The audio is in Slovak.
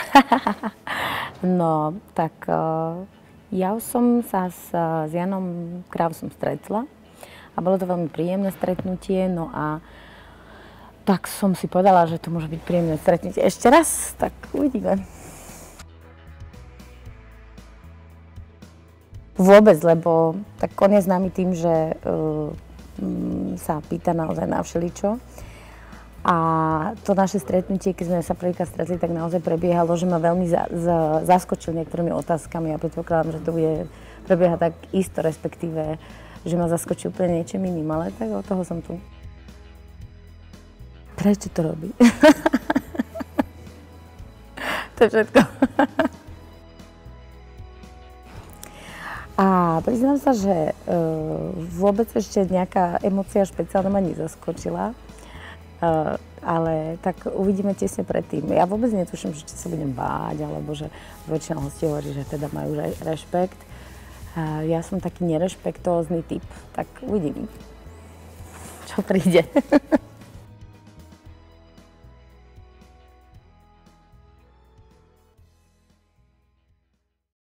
No, tak ja už som sa s Janom Krávom stretla a bolo to veľmi príjemné stretnutie, no a tak som si povedala, že to môže byť príjemné stretnutie ešte raz, tak uvidíme. Vôbec, lebo tak on je známy tým, že sa pýta naozaj na všeličo. A to naše stretnutie, keď sme sa prvýkrát stretli, tak naozaj prebiehalo, že ma veľmi zaskočil niektorými otázkami. Ja predpokladám, že to bude prebiehať tak isto, respektíve, že ma zaskočil úplne niečím iným, ale tak od toho som tu. Prečo to robí? To je všetko. A priznám sa, že vôbec ešte nejaká emócia špeciálna ma nezaskočila. Ale tak uvidíme tesne predtým. Ja vôbec netuším, že či sa budem báť, alebo že väčšina hostí hovorí, že teda majú rešpekt. Ja som taký nerešpektózny typ, tak uvidím, čo príde.